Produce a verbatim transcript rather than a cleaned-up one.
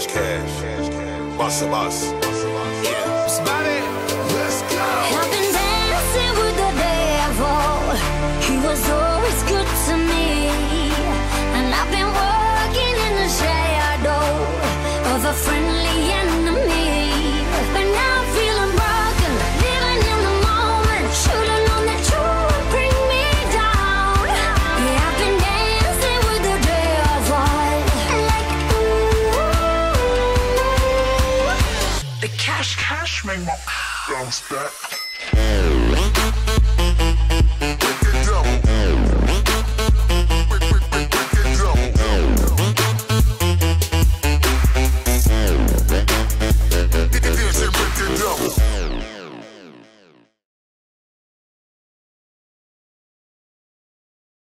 cash. Boss of us. Yeah. It's about it. Let's go. I've been dancing with the devil. He was always good to me. And I've been working in the shadow of a friendly enemy. But now I'm feeling broken, living in the moment. Should've known that you would bring me down. Yeah, I've been dancing with the devil. Like, ooh. The cash, cash, make my bounce back.